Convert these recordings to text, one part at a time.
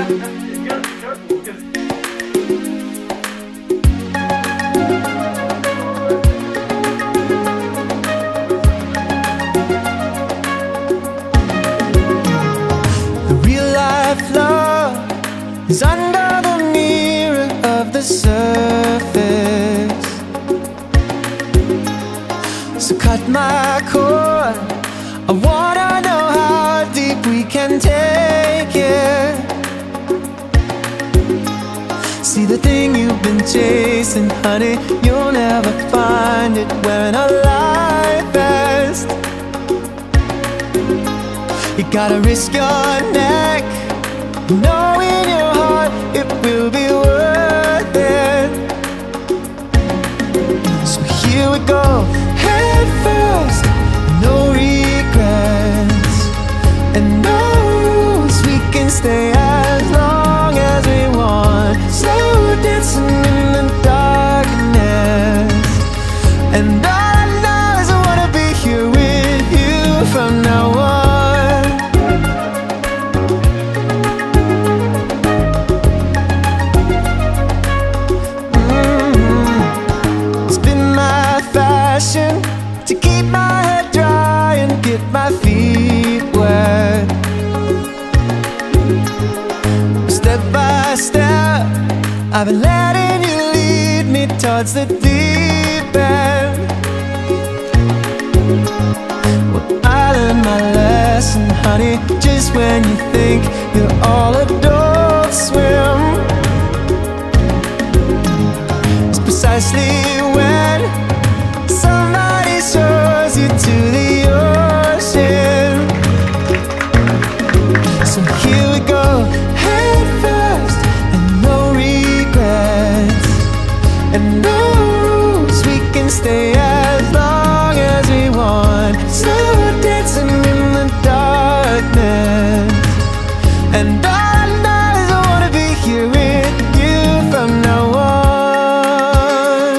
The real life love is under the mirror of the surface. So cut my cord, I wanna know how deep we can take it. See the thing you've been chasing, honey, you'll never find it when I lie best. You gotta risk your neck, know in your heart it will be worth it. So here we go, head first, no regrets, and no rules, we can stay as long as we want. Slow dancing in the darkness, and all I know is I wanna be here with you from now on. To keep my head dry and get my feet wet. Step by step, I've been letting you lead me towards the deep end. Well, I learned my lesson, honey, just when you think you're all adult swim. It's precisely when somebody shows you to the ocean. So here we go, head first, and no regrets, and no rules, we can stay as long as we want. Slow dancing in the darkness, and all I know is I wanna be here with you from now on.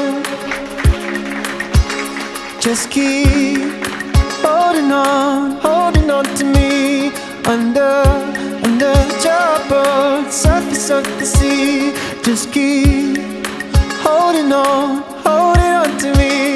Just keep holding on to me under your boat, surface of the sea. Just keep holding on to me.